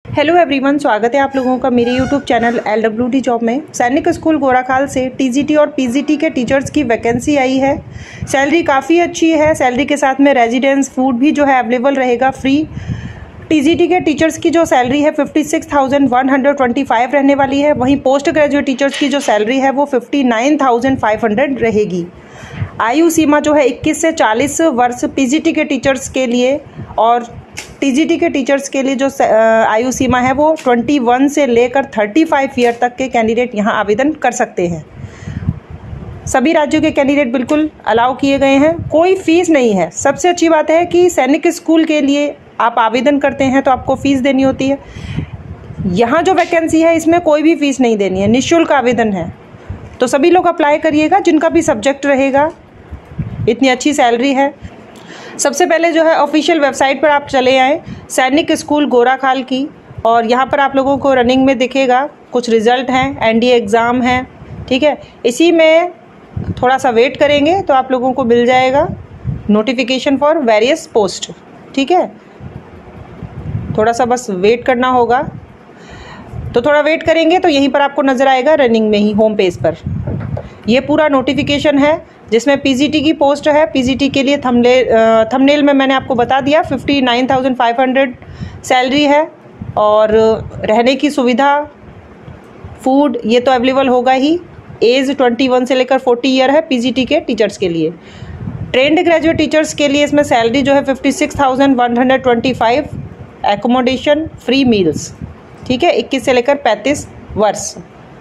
Hello everyone, स्वागत है आप लोगों का मेरे यूट्यूब चैनल LWD जॉब में। सैनिक स्कूल गोराखाल से TGT और PGT के टीचर्स की वैकेंसी आई है। सैलरी काफ़ी अच्छी है। सैलरी के साथ में रेजिडेंस फूड भी जो है अवेलेबल रहेगा फ्री। TGT के टीचर्स की जो सैलरी है 56,125 रहने वाली है। वहीं पोस्ट ग्रेजुएट टीचर्स की जो सैलरी है वो 59,500 रहेगी। आयु सीमा जो है 21 से 40 वर्ष PGT के टीचर्स के लिए, और TGT के टीचर्स के लिए जो आयु सीमा है वो 21 से लेकर 35 ईयर तक के कैंडिडेट यहाँ आवेदन कर सकते हैं। सभी राज्यों के कैंडिडेट बिल्कुल अलाउ किए गए हैं, कोई फीस नहीं है। सबसे अच्छी बात है कि सैनिक स्कूल के लिए आप आवेदन करते हैं तो आपको फीस देनी होती है। यहाँ जो वैकेंसी है इसमें कोई भी फीस नहीं देनी है, निःशुल्क आवेदन है। तो सभी लोग अप्लाई करिएगा जिनका भी सब्जेक्ट रहेगा। इतनी अच्छी सैलरी है। सबसे पहले जो है ऑफिशियल वेबसाइट पर आप चले आएँ सैनिक स्कूल गोराखाल की, और यहाँ पर आप लोगों को रनिंग में दिखेगा कुछ रिजल्ट हैं, NDA एग्ज़ाम है, ठीक है। इसी में थोड़ा सा वेट करेंगे तो आप लोगों को मिल जाएगा नोटिफिकेशन फॉर वेरियस पोस्ट, ठीक है। थोड़ा सा बस वेट करना होगा, तो थोड़ा वेट करेंगे तो यहीं पर आपको नज़र आएगा रनिंग में ही होम पेज पर। ये पूरा नोटिफिकेशन है जिसमें PGT की पोस्ट है। PGT के लिए थंबनेल में मैंने आपको बता दिया 59,500 सैलरी है, और रहने की सुविधा, फूड ये तो अवेलेबल होगा ही। एज 21 से लेकर 40 ईयर है PGT के टीचर्स के लिए। ट्रेंड ग्रेजुएट टीचर्स के लिए इसमें सैलरी जो है 56,125, एकोमोडेशन, फ्री मील्स, ठीक है, 21 से लेकर 35 वर्ष।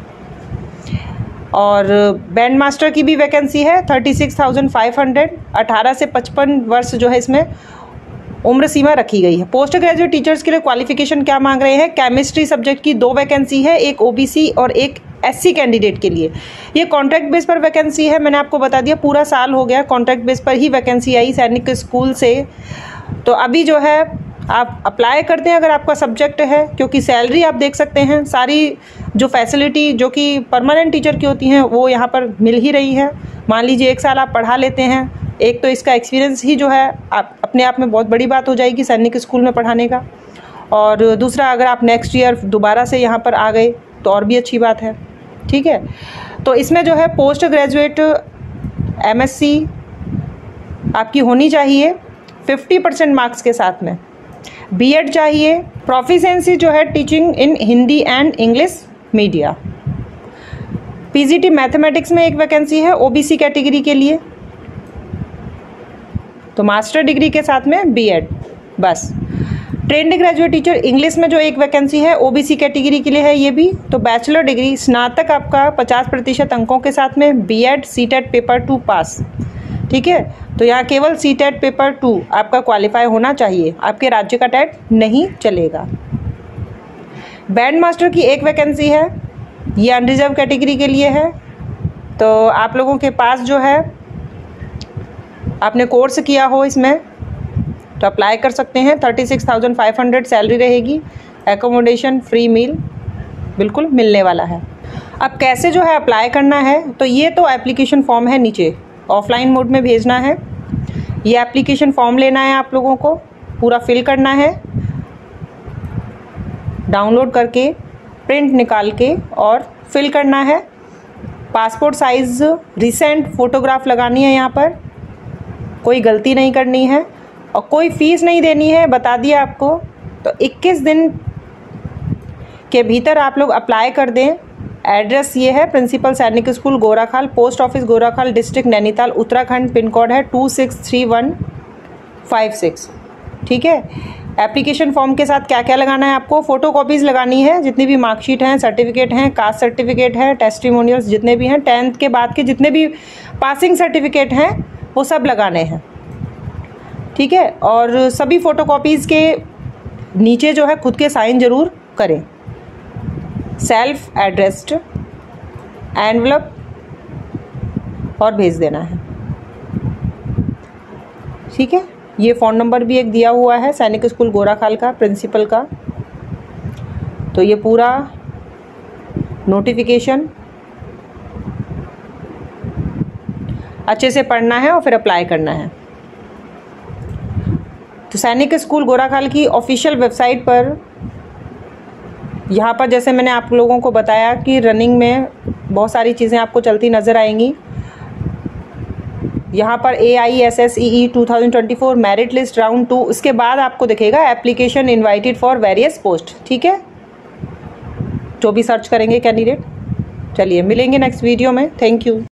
और बैंड मास्टर की भी वैकेंसी है 36,500, 18 से 55 वर्ष जो है इसमें उम्र सीमा रखी गई है। पोस्ट ग्रेजुएट टीचर्स के लिए क्वालिफिकेशन क्या मांग रहे हैं? केमिस्ट्री सब्जेक्ट की 2 वैकेंसी है, एक OBC और एक SC कैंडिडेट के लिए। ये कॉन्ट्रैक्ट बेस पर वैकेंसी है। मैंने आपको बता दिया पूरा साल हो गया, कॉन्ट्रैक्ट बेस पर ही वैकेंसी आई सैनिक स्कूल से। तो अभी जो है आप अप्लाई करते हैं अगर आपका सब्जेक्ट है, क्योंकि सैलरी आप देख सकते हैं सारी जो फैसिलिटी जो कि परमानेंट टीचर की होती हैं वो यहाँ पर मिल ही रही है। मान लीजिए 1 साल आप पढ़ा लेते हैं, एक तो इसका एक्सपीरियंस ही जो है आप अपने आप में बहुत बड़ी बात हो जाएगी सैनिक स्कूल में पढ़ाने का, और दूसरा अगर आप नेक्स्ट ईयर दोबारा से यहाँ पर आ गए तो और भी अच्छी बात है, ठीक है। तो इसमें जो है पोस्ट ग्रेजुएट MSc आपकी होनी चाहिए 50% मार्क्स के साथ में। B.Ed चाहिए। प्रोफिशिएंसी जो है teaching in Hindi and English media. PGT mathematics में एक वैकेंसी है OBC कैटेगरी के लिए, तो मास्टर डिग्री के साथ में B.Ed बस। ट्रेंड ग्रेजुएट टीचर इंग्लिश में जो एक वैकेंसी है OBC कैटेगरी के लिए है ये भी, तो बैचलर डिग्री स्नातक आपका 50% अंकों के साथ में, B.Ed CTET पेपर 2 पास, ठीक है। तो यहाँ केवल CTET पेपर 2 आपका क्वालिफाई होना चाहिए, आपके राज्य का टेट नहीं चलेगा। बैंड मास्टर की एक वैकेंसी है, ये अनरिजर्व कैटेगरी के लिए है। तो आप लोगों के पास जो है आपने कोर्स किया हो इसमें तो अप्लाई कर सकते हैं। 36,500 सैलरी रहेगी, एकोमोडेशन, फ्री मील बिल्कुल मिलने वाला है। अब कैसे जो है अप्लाई करना है, तो ये तो एप्लीकेशन फॉर्म है, नीचे ऑफलाइन मोड में भेजना है। ये एप्लीकेशन फॉर्म लेना है आप लोगों को, पूरा फिल करना है, डाउनलोड करके प्रिंट निकाल के और फिल करना है। पासपोर्ट साइज़ रिसेंट फ़ोटोग्राफ लगानी है, यहाँ पर कोई गलती नहीं करनी है, और कोई फ़ीस नहीं देनी है, बता दिया आपको। तो 21 दिन के भीतर आप लोग अप्लाई कर दें। एड्रेस ये है principal Sainik school Gorakhal, post office Gorakhal, district Nainital, Uttarakhand. Pin code है 263156, ठीक है। एप्लीकेशन फॉर्म के साथ क्या क्या लगाना है आपको? फ़ोटो कॉपीज़ लगानी है, जितनी भी मार्कशीट हैं, सर्टिफिकेट हैं, कास्ट सर्टिफिकेट है, टेस्टिमोनियल्स जितने भी हैं, 10th के बाद के जितने भी पासिंग सर्टिफिकेट हैं वो सब लगाने हैं, ठीक है। और सभी फ़ोटो कॉपीज़ के नीचे जो है खुद के साइन ज़रूर करें। सेल्फ एड्रेस्ड एनवलप और भेज देना है, ठीक है। ये फ़ोन नंबर भी एक दिया हुआ है सैनिक स्कूल गोराखाल का, प्रिंसिपल का। तो ये पूरा नोटिफिकेशन अच्छे से पढ़ना है और फिर अप्लाई करना है। तो सैनिक स्कूल गोराखाल की ऑफिशियल वेबसाइट पर यहाँ पर जैसे मैंने आप लोगों को बताया कि रनिंग में बहुत सारी चीज़ें आपको चलती नज़र आएंगी। यहाँ पर AISSEE 2024 मेरिट लिस्ट राउंड 2, इसके बाद आपको दिखेगा application invited for various post. ठीक है, जो भी सर्च करेंगे कैंडिडेट। चलिए मिलेंगे नेक्स्ट वीडियो में। Thank you.